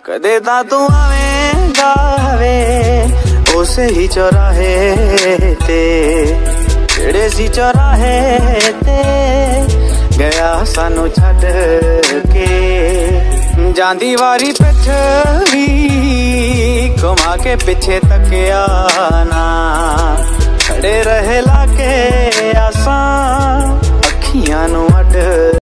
कदे ता तू आवेगा वे उसे ही चौराहे ते, जेड़े सी चौराहे ते गया सानू छड्ड के। जांदी वारी पिछ भी घुमा के पिछे तकिया ना,